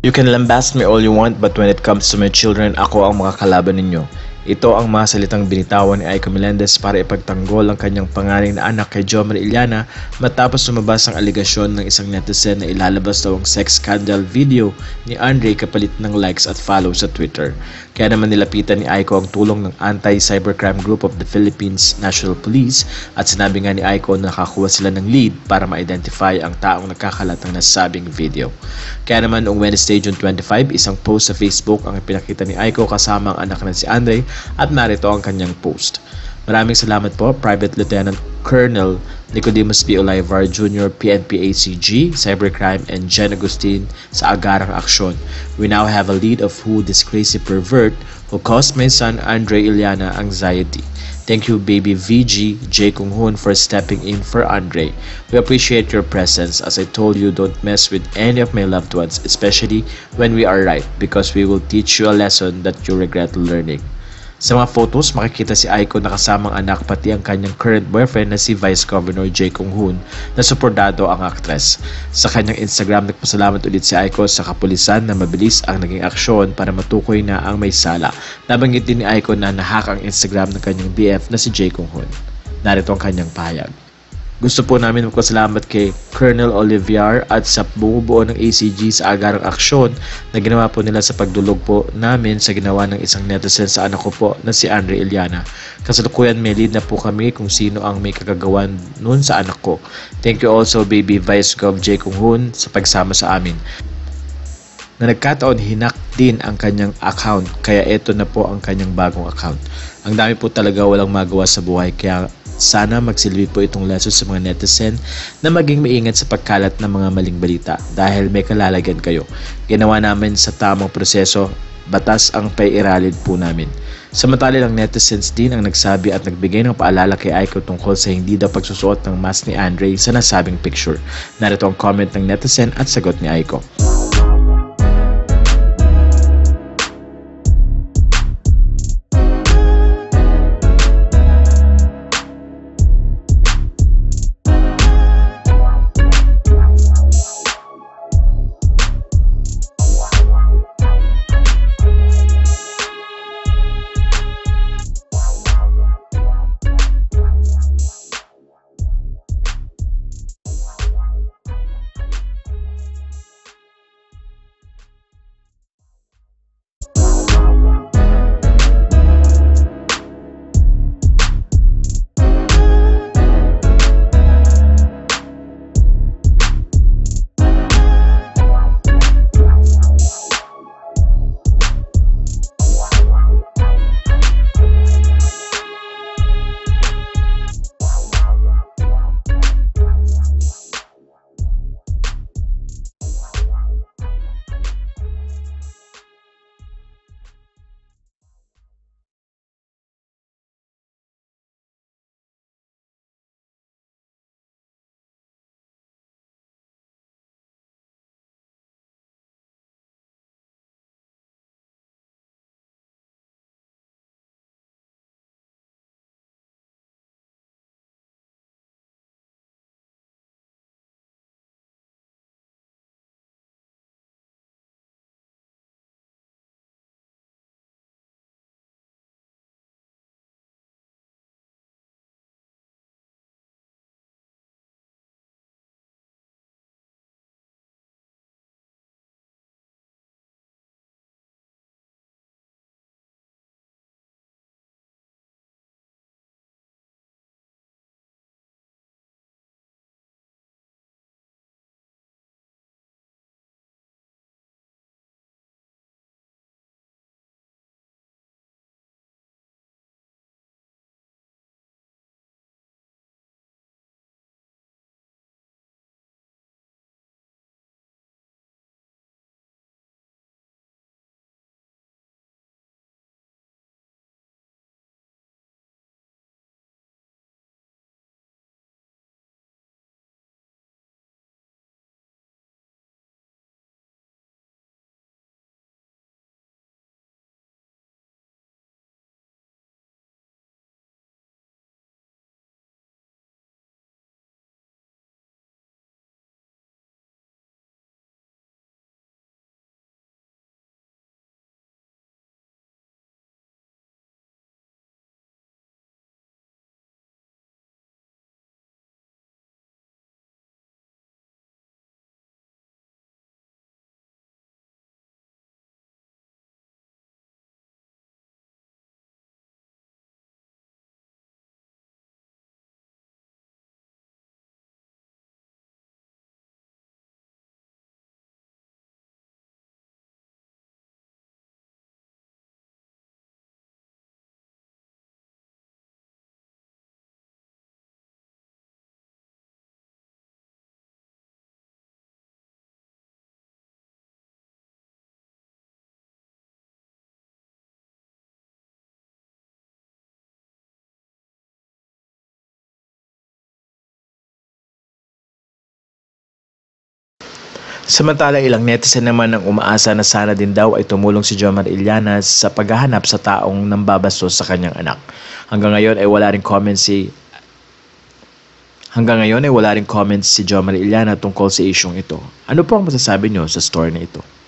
You can lambast me all you want but when it comes to my children, ako ang mga kalaban ninyo. Ito ang mga salitang binitawan ni Aiko Melendez para ipagtanggol ang kanyang pangaring na anak kay Jomar Iliana matapos lumabas ang aligasyon ng isang netizen na ilalabas daw ang sex scandal video ni Andre kapalit ng likes at follow sa Twitter. Kaya naman nilapitan ni Aiko ang tulong ng Anti-Cybercrime Group of the Philippines National Police at sinabi nga ni Aiko na nakakuha sila ng lead para ma-identify ang taong nagkakalat ng nasabing video. Kaya naman noong Wednesday, June 25, isang post sa Facebook ang ipinakita ni Aiko kasama ang anak na si Andre at narito ang kanyang post. Maraming salamat po, Private Lieutenant Colonel Nicodemus P. Olivar Jr., PNP ACG, Cybercrime, and Jen Agustin sa agarang aksyon. We now have a lead of who this crazy pervert who caused my son Andre Iliana anxiety. Thank you, baby VG J. Kung Hoon, for stepping in for Andre. We appreciate your presence. As I told you, don't mess with any of my loved ones, especially when we are right, because we will teach you a lesson that you regret learning. Sa mga photos, makikita si Aiko na kasamang anak pati ang kanyang current boyfriend na si Vice Governor J. Kung Hoon na suportado ang aktres. Sa kanyang Instagram, nagpasalamat ulit si Aiko sa kapulisan na mabilis ang naging aksyon para matukoy na ang may sala. Nabanggit din ni Aiko na nahack ang Instagram ng kanyang BF na si J. Kung Hoon. Narito ang kanyang pahayag. Gusto po namin magpasalamat kay Colonel Olivier at sa bumubuo ng ACG sa agarang aksyon na ginawa po nila sa pagdulog po namin sa ginawa ng isang netizen sa anak ko po na si Andre Iliana. Kasalukuyan may lead na po kami kung sino ang may kagagawan nun sa anak ko. Thank you also, baby Vice Gov J. Kung Hoon, sa pagsama sa amin. Na nagkataon hinak din ang kanyang account kaya ito na po ang kanyang bagong account. Ang dami po talaga walang magawa sa buhay kaya sana magsilbi po itong lesson sa mga netizen na maging maingat sa pagkalat ng mga maling balita dahil may kalalagyan kayo. Ginawa namin sa tamang proseso, batas ang paiiralid po namin. Samantala lang netizens din ang nagsabi at nagbigay ng paalala kay Aiko tungkol sa hindi daw pagsusuot ng mask ni Andre sa nasabing picture. Narito ang comment ng netizen at sagot ni Aiko. Samantala ilang netizen naman ang umaasa na sana din daw ay tumulong si Jomar Iliana sa paghahanap sa taong nambabastos sa kanyang anak. Hanggang ngayon ay wala ring comments si Jomar Iliana tungkol sa isyong ito. Ano po ang masasabi nyo sa story na ito?